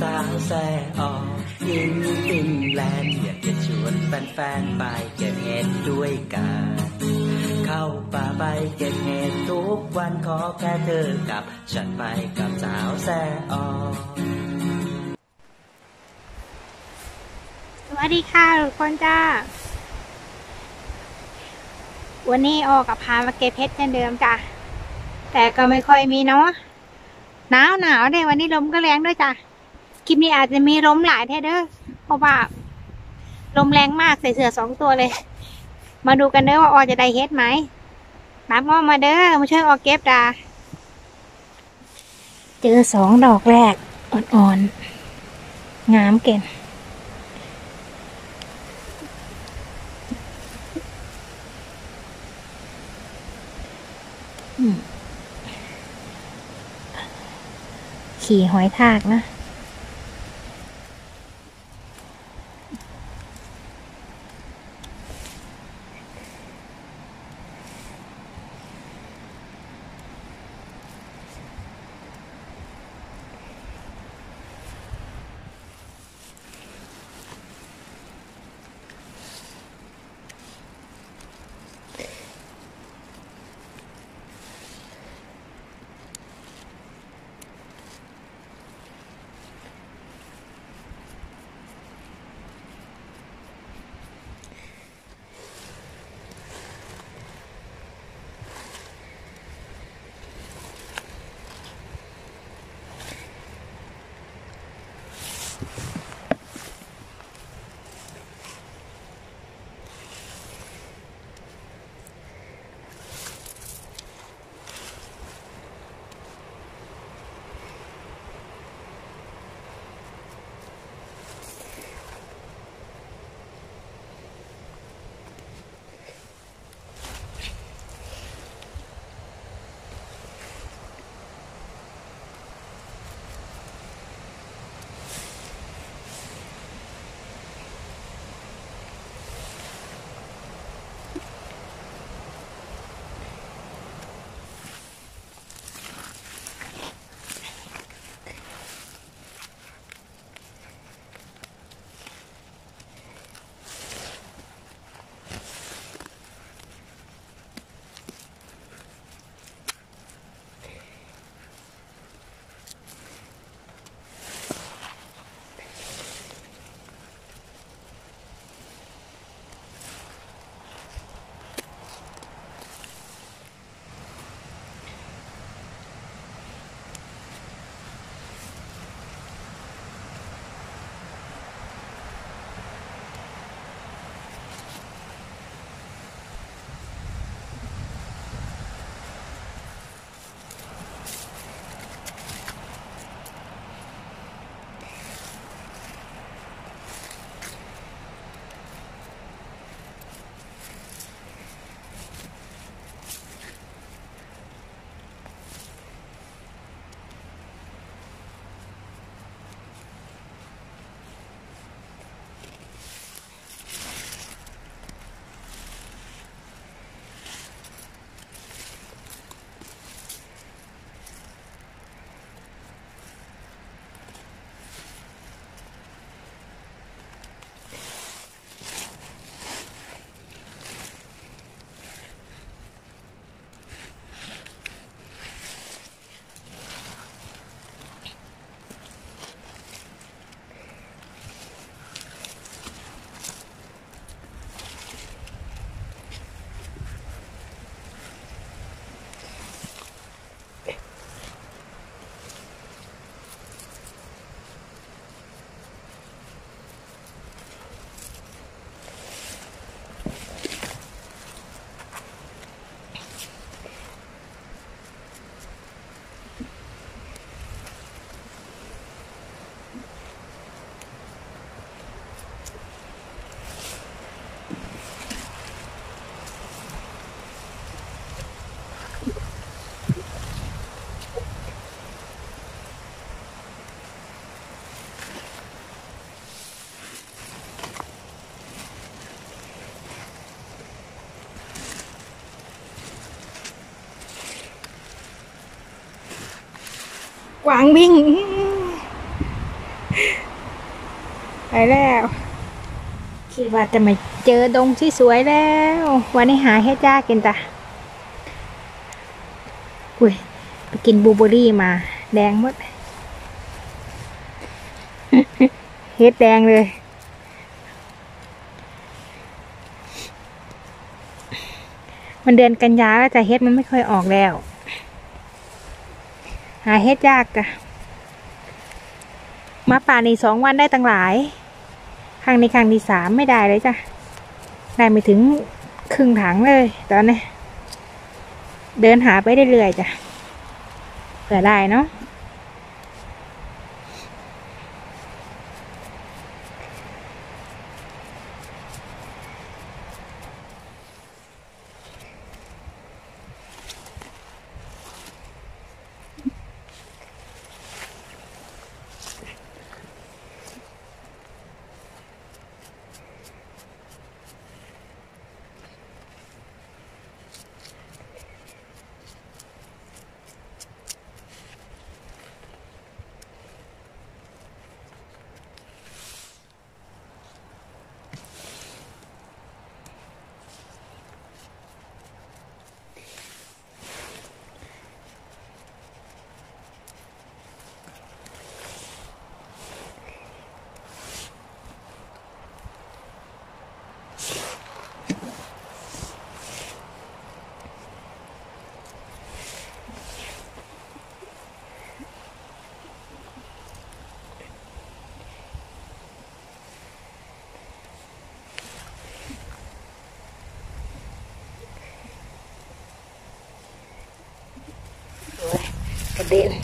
สาวแซ่ออินฟินแลนด์อยากจะชวนแฟนๆไปเก็บเห็ดด้วยกันเข้าป่าไปเก็บเห็ดทุกวันขอแค่เธอกับฉันไปกับสาวแซ่อสวัสดีค่ะทุกคนจ้าวันนี้ออกกับพามาเก็บเห็ดเช่นเดิมจ้ะแต่ก็ไม่ค่อยมีเนาะหนาวเนี่ยวันนี้ลมก็แรงด้วยจ้ะคลิปนี้อาจจะมีลมหลายแท้เด้อเพราะว่าลมแรงมากใส่เสื้อ2 ตัวเลยมาดูกันเด้อว่าออจะได้เห็ดไหมตามอ้อมาเด้อมาช่วยออกเก็บจ้ะเจอ2 ดอกแรกอ่อนๆงามเก่งขี่หอยทากนะกวางวิ่งไปแล้วคิดว่าจะมาเจอดงที่สวยแล้ววันนี้หาเฮ็ดยากกินจ้ะอุ้ยไปกินบลูเบอร์รี่มาแดงหมด เฮ็ดแดงเลยมันเดือนกันยาแล้วแต่เฮ็ดมันไม่ค่อยออกแล้วหาเฮ็ดยากจ้ะมาป่านี่2 วันได้ตั้งหลายครั้งที่ 3ไม่ได้เลยจ้ะได้ไม่ถึงครึ่งถังเลยตอนนี้เดินหาไปเรื่อยๆจ้ะเผื่อได้เนาะกระเด็น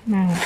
นั่ง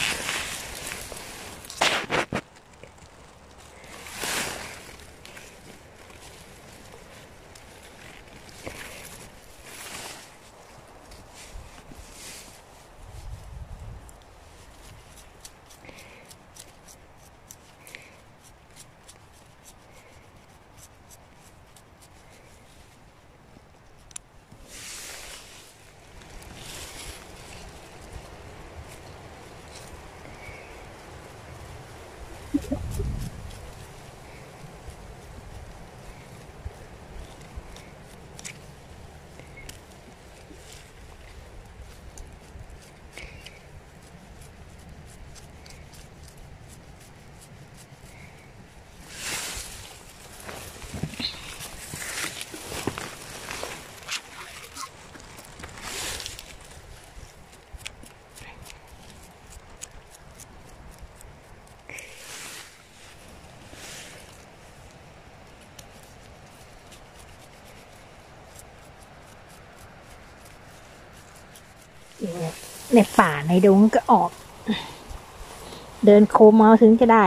ในป่าในดงก็ออก เดินโคมเอาถึงจะได้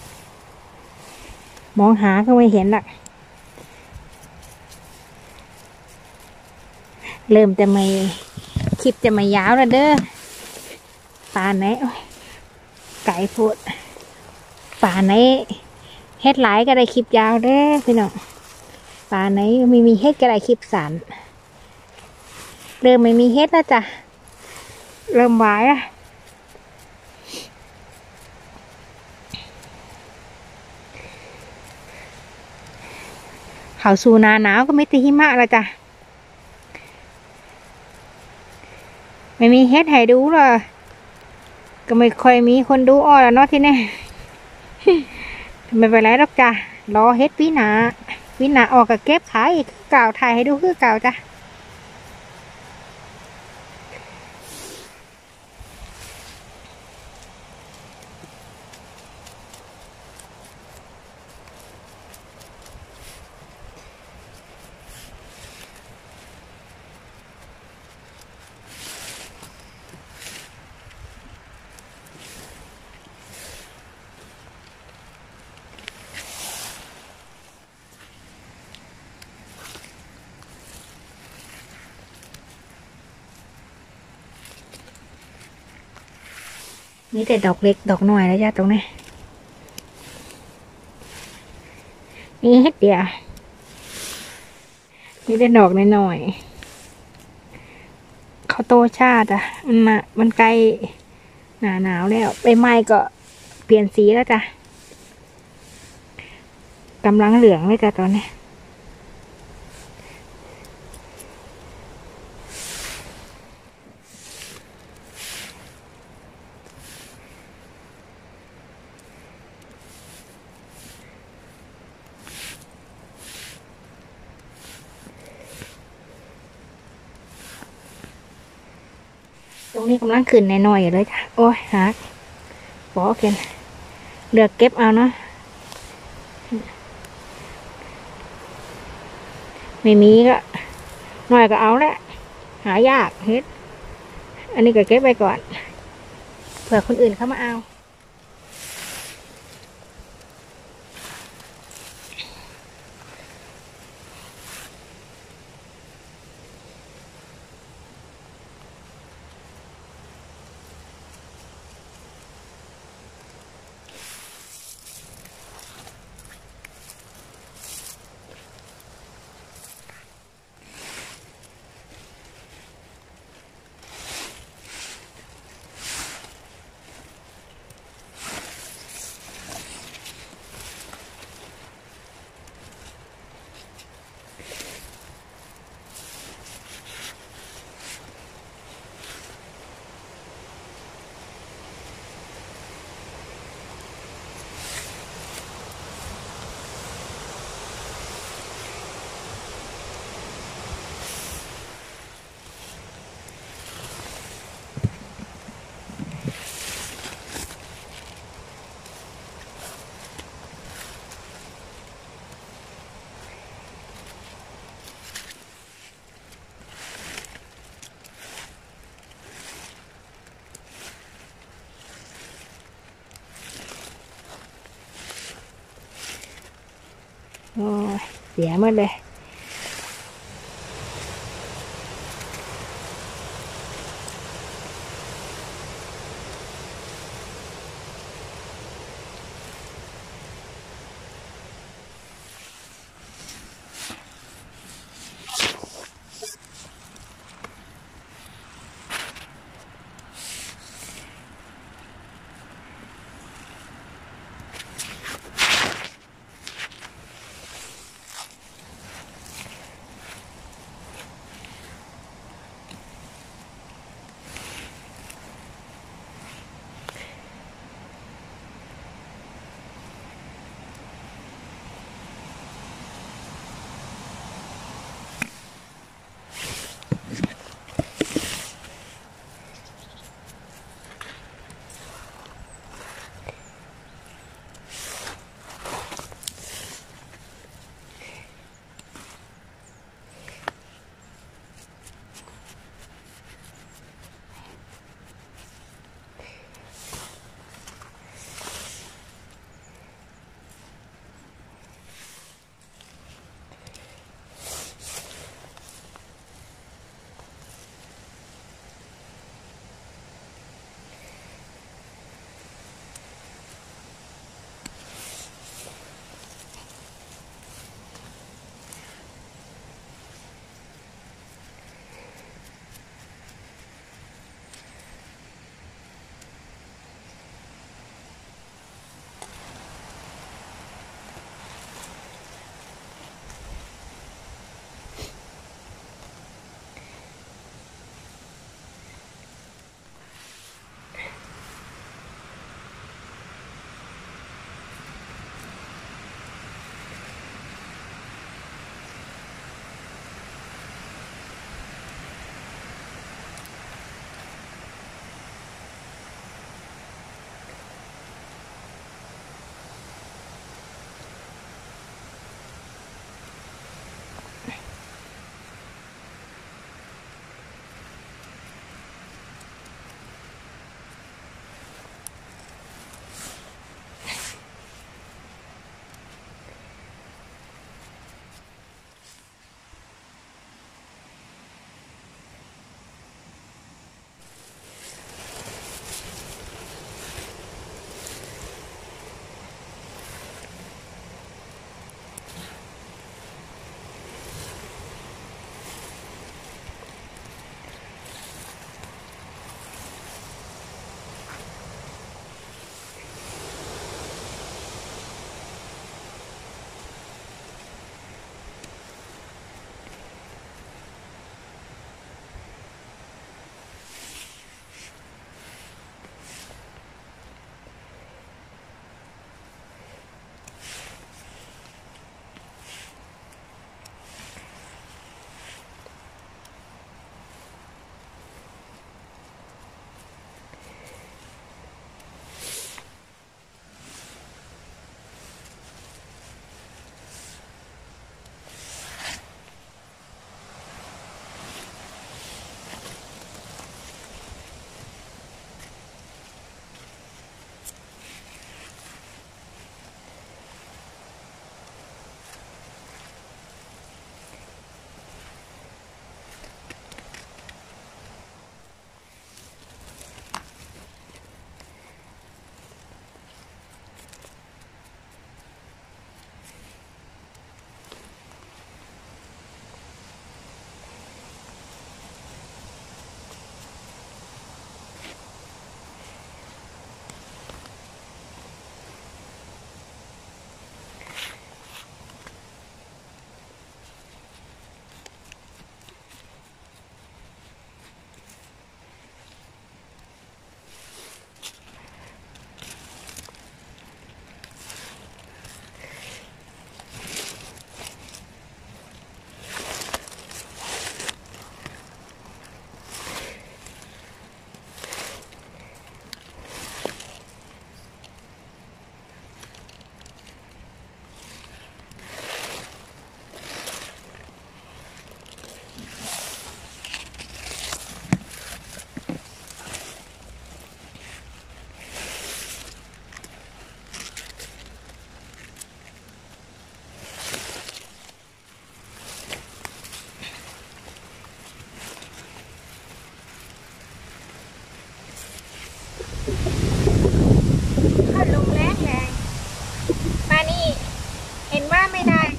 มองหาก็ไม่เห็นหรอกเริ่มจะไม่คลิปจะไม่ยาวแล้วเด้อป่าไหนไก่พูดป่าไหนเฮ็ดหลายก็ได้คลิปยาวเด้อพี่น้องป่าไหนไม่มีเฮ็ดก็ได้คลิปสั้นเริ่มไม่มีเฮ็ดแล้วจ้ะเริ่มหวายละเขาสู่หน้าหนาวก็ไม่ตีหิมะแล้วจ้ะไม่มีเฮ็ดให้ดูหรอก็ไม่ค่อยมีคนดูอ้อแล้วเนาะที่นี่ ไม่เป็นไรหรอกจ้ะรอเฮ็ดวินาออกกับเก็บขายอีกเก่าถ่ายให้ดูคือเก่าจ้ะนี่แต่ดอกเล็กดอกน้อยแล้วจ้ะตรงนี้นี่เฮ็ดเดียวนี่แต่ดอกน้อยๆเขาโตชาติอ่ะมันใกล้หน้าหนาวแล้วใบไม้ก็เปลี่ยนสีแล้วจ้ะกำลังเหลืองเลยจ้ะตอนนี้ตรงนี้กำลังขึ้นแน่นอยอยู่เลยจ้ะโอ้ยหักปอเกินเลือกเก็บเอาเนาะไม่มีก็หน่อยก็เอาแหละหายากเฮ็ดอันนี้ก็เก็บไปก่อนเผื่อคนอื่นเข้ามาเอาโอ้ยเสียหมดเลย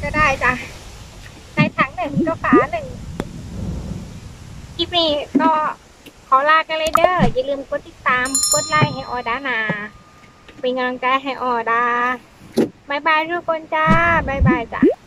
ก็ได้จ้ะในถังหนึ่งก็ฝาหนึ่งคลิปนี้ก็ขอลากันเลยเด้ออย่าลืมกดติดตามกดไลค์ให้ออดานาเป็นกำลังใจให้ออดาบายบายทุกคนจ้าบายบายจ้ะ